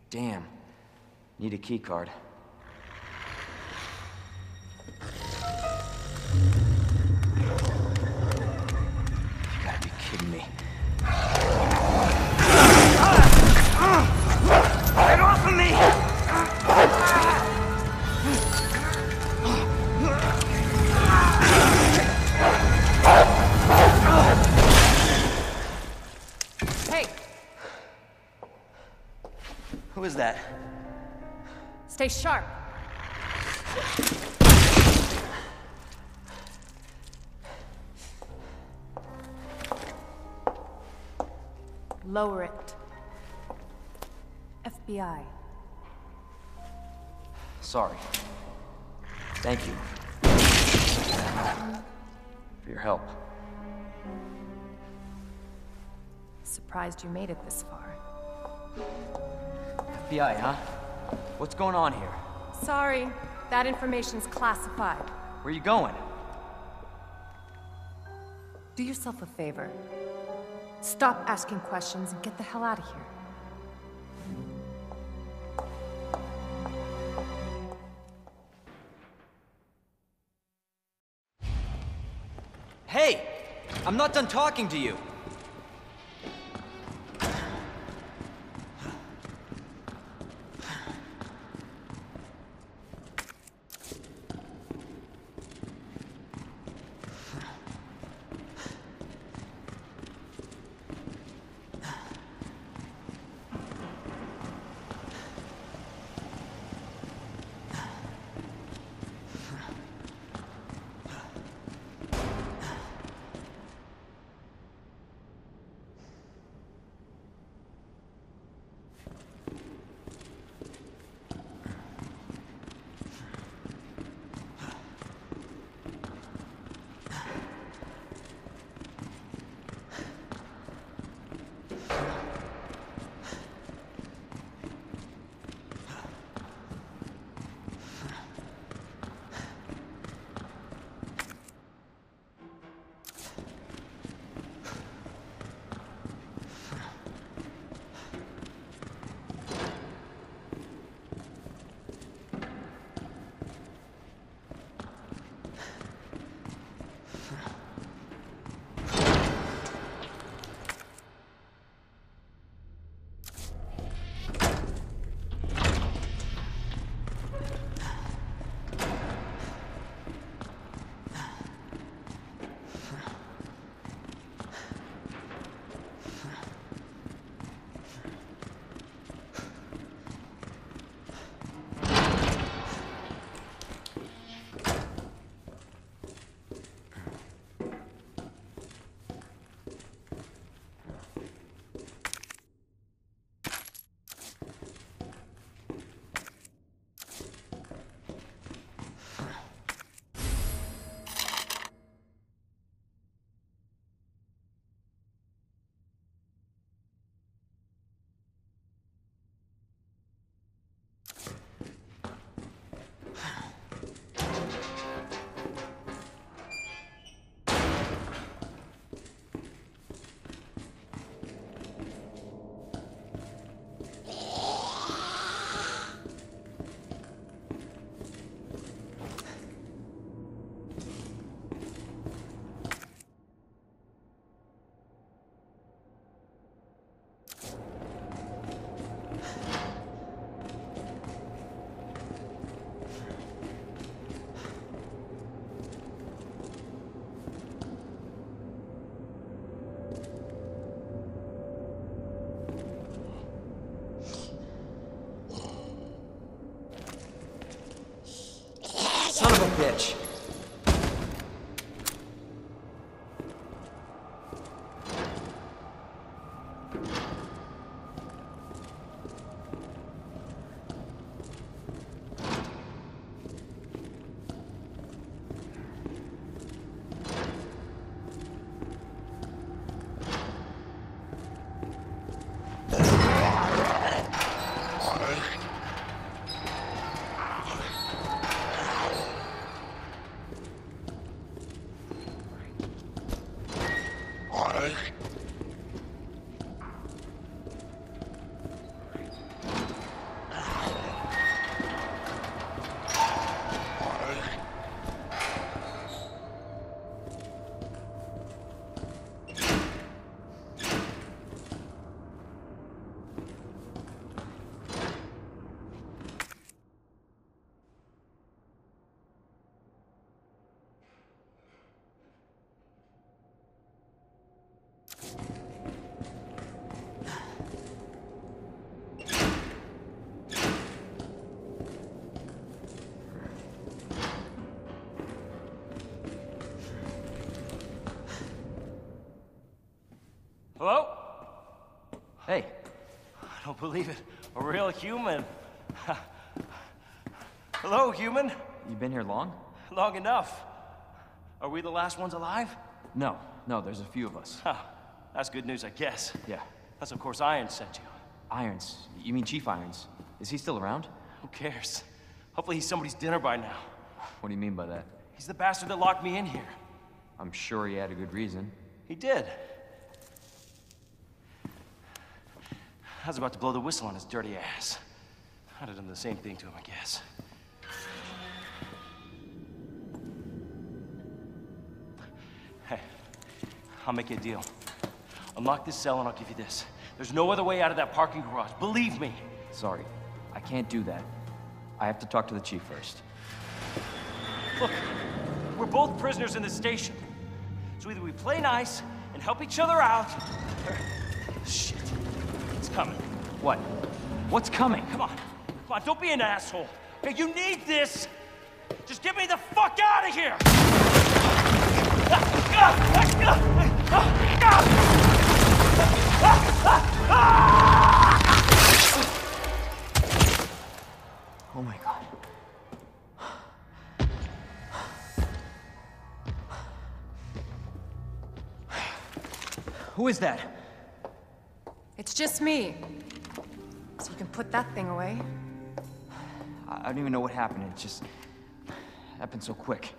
Damn. Need a key card. You gotta be kidding me. Get off of me! Hey! Who is that? Stay sharp. Lower it. FBI. Sorry. Thank you. For your help. Surprised you made it this far. FBI, huh? What's going on here? Sorry, that information's classified. Where you going? Do yourself a favor. Stop asking questions and get the hell out of here. Hey! I'm not done talking to you! Son of a bitch! Hello? Hey, I don't believe it. A real human. Hello, human. you been here long? Long enough. Are we the last ones alive? No, there's a few of us. Huh. That's good news, I guess. Yeah. That's of course Irons sent you. Irons. You mean Chief Irons? Is he still around? Who cares? Hopefully he's somebody's dinner by now. What do you mean by that? He's the bastard that locked me in here. I'm sure he had a good reason. He did. I was about to blow the whistle on his dirty ass. I'd have done the same thing to him, I guess. Hey, I'll make you a deal. Unlock this cell and I'll give you this. There's no other way out of that parking garage, believe me. Sorry, I can't do that. I have to talk to the chief first. Look, we're both prisoners in this station. So either we play nice and help each other out, or... Shit. It's coming. What? What's coming? Come on, don't be an asshole. Okay, you need this. Just get me the fuck out of here! Oh my God. Who is that? It's just me. So you can put that thing away. I don't even know what happened. It just happened so quick.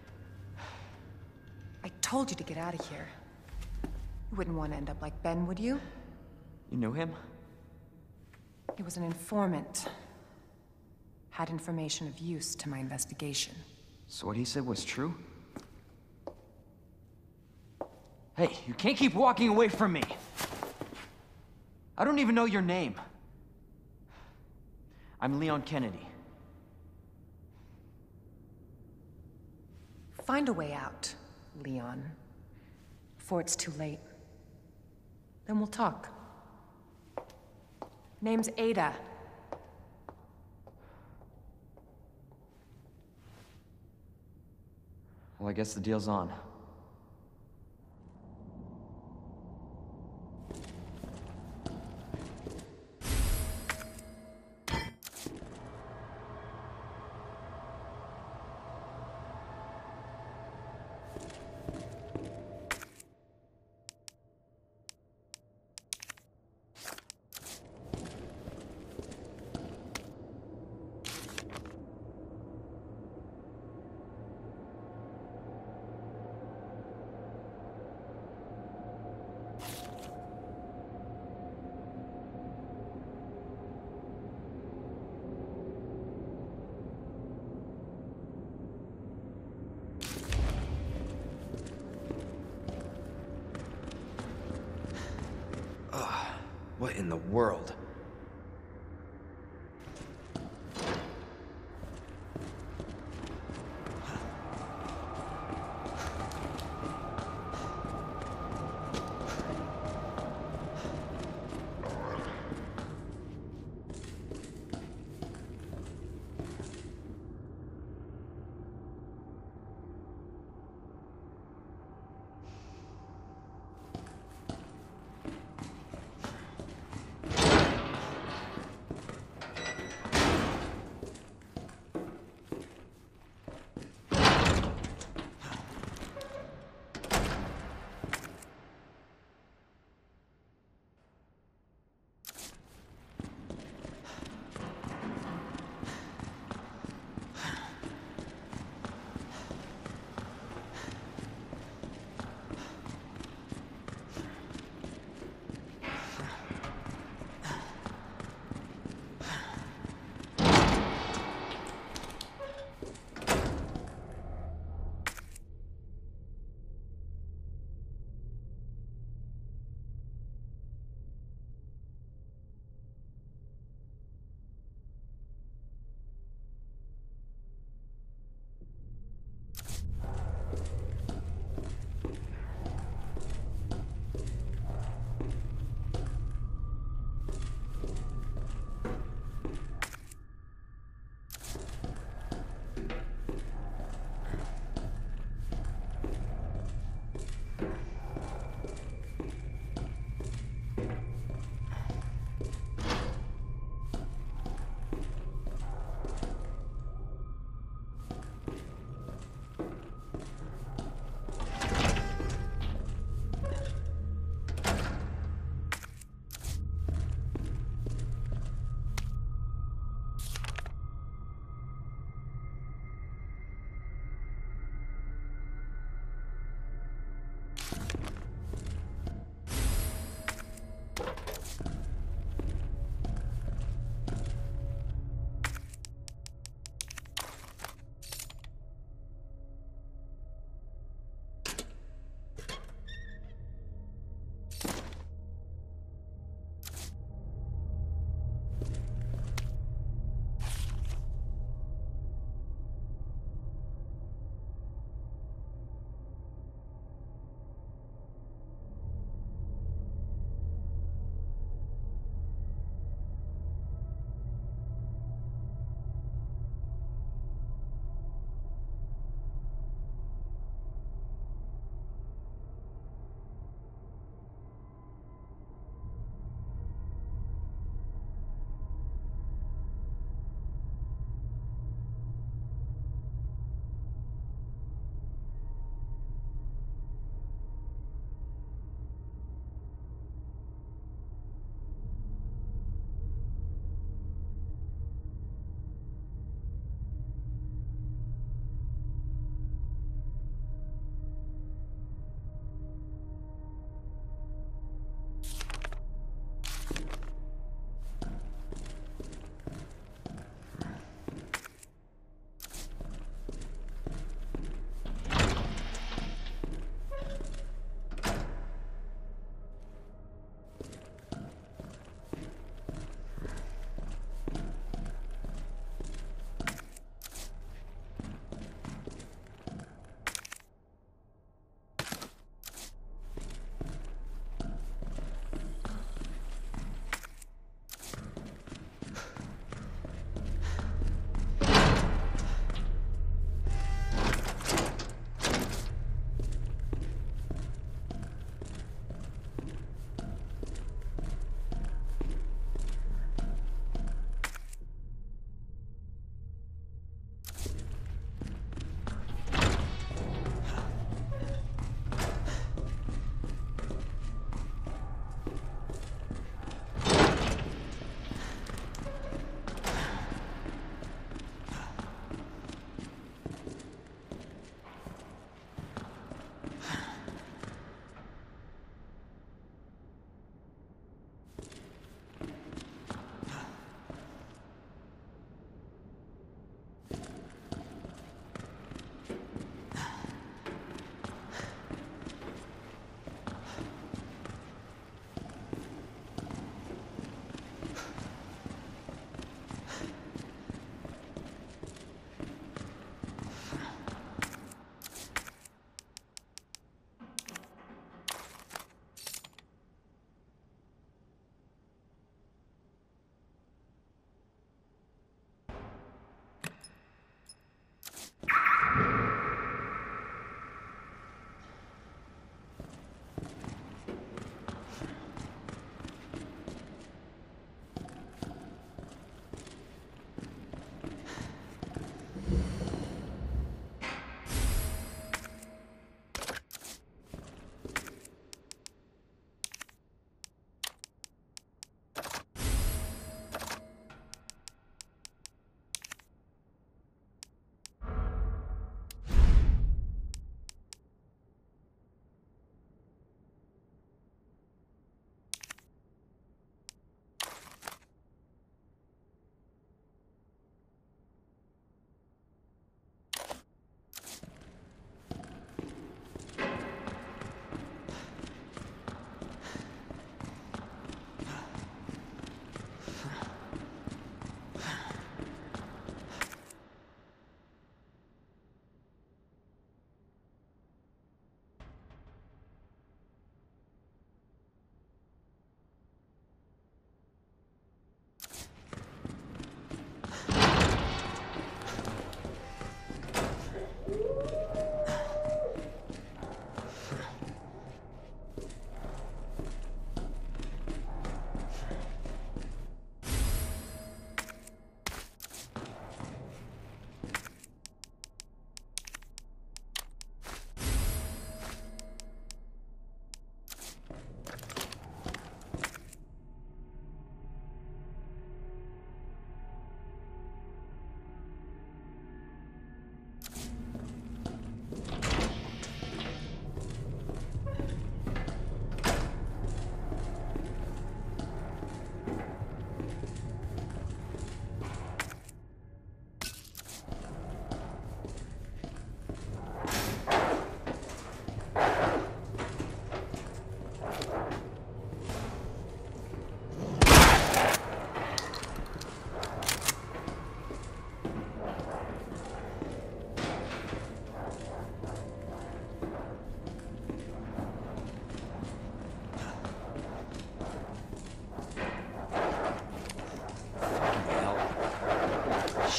I told you to get out of here. You wouldn't want to end up like Ben, would you? You knew him? He was an informant. Had information of use to my investigation. So what he said was true? Hey, you can't keep walking away from me! I don't even know your name. I'm Leon Kennedy. Find a way out, Leon. Before it's too late. Then we'll talk. Name's Ada. Well, I guess the deal's on. What in the world?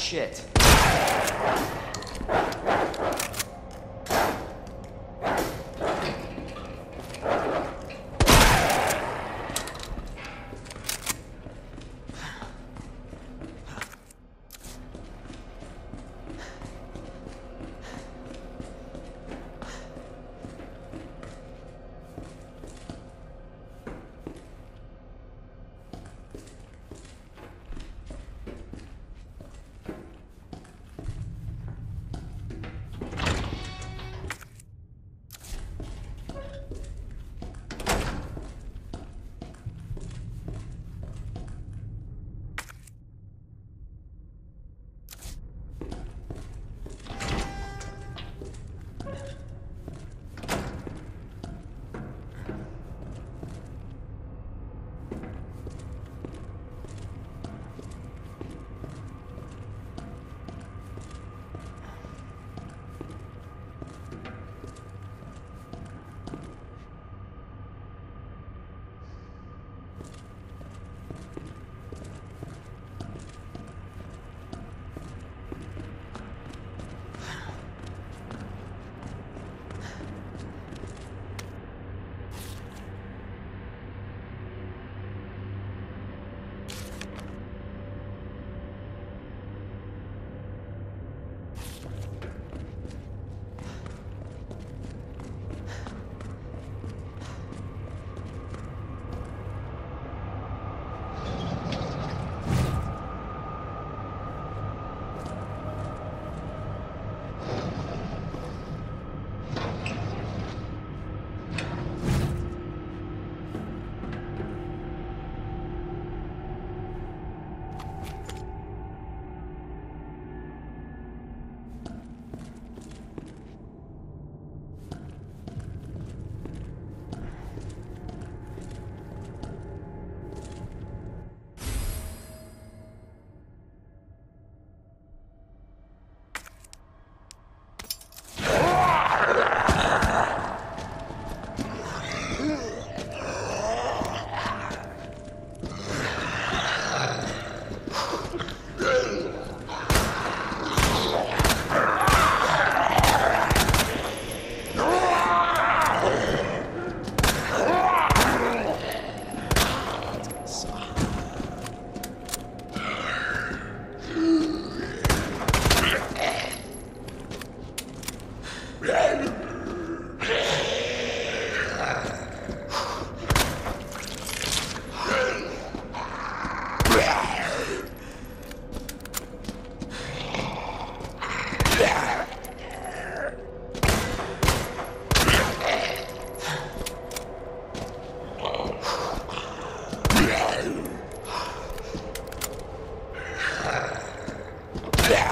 shit.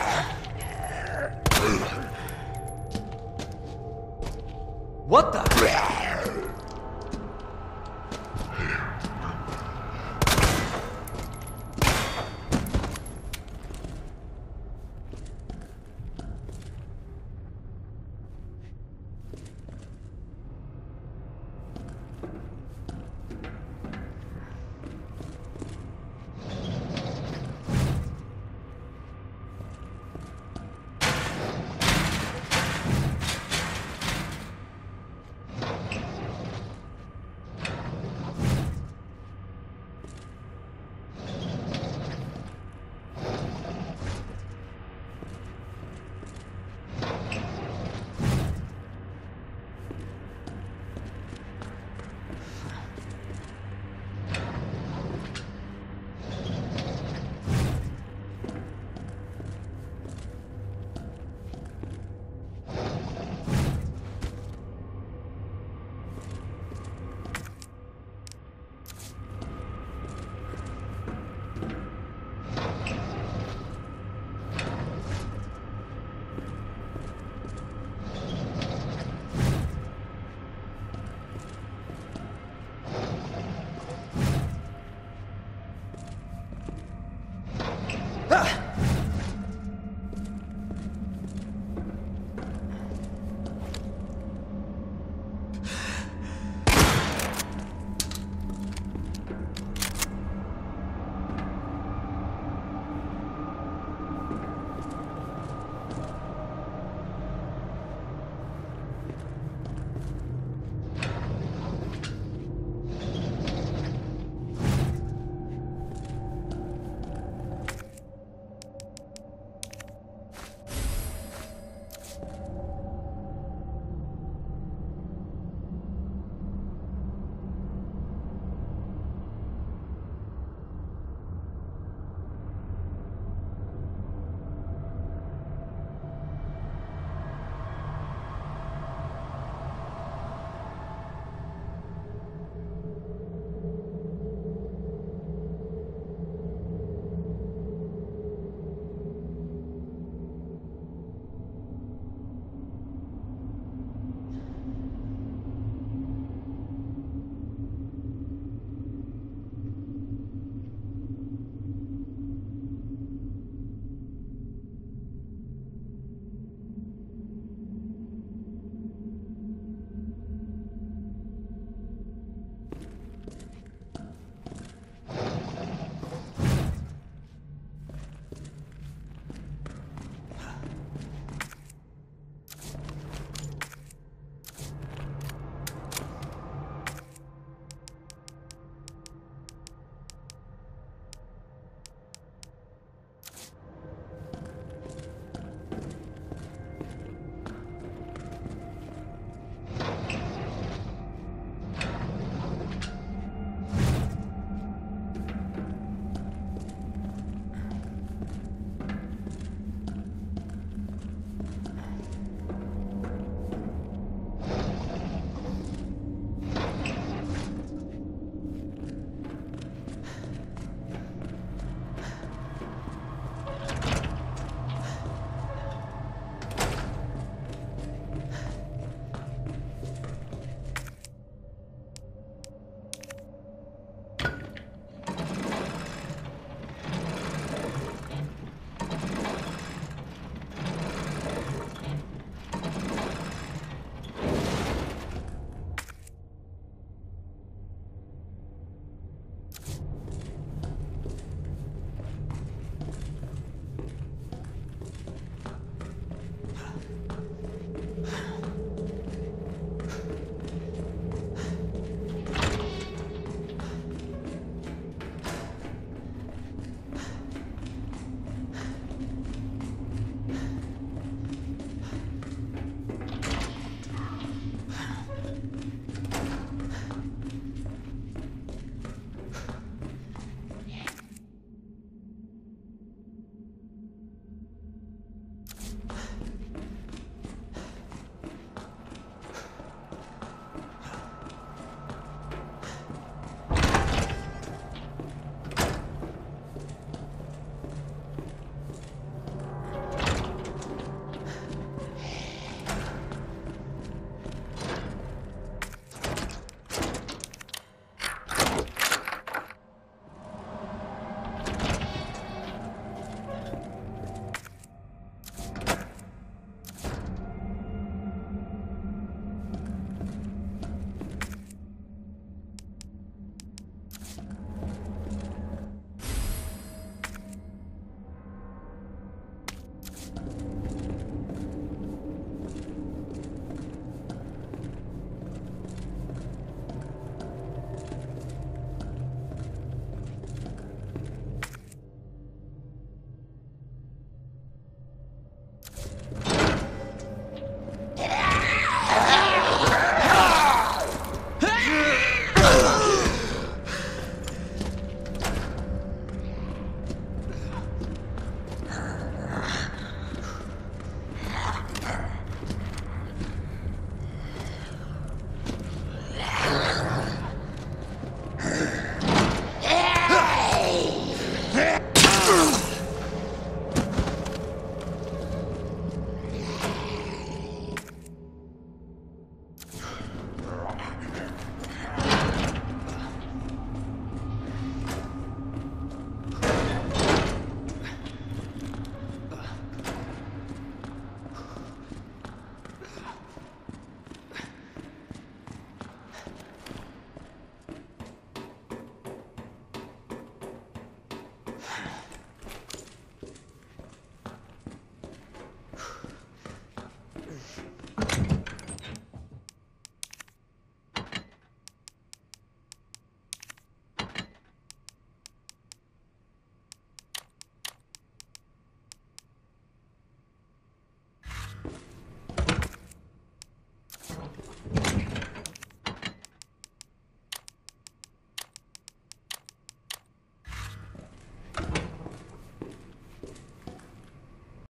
What the?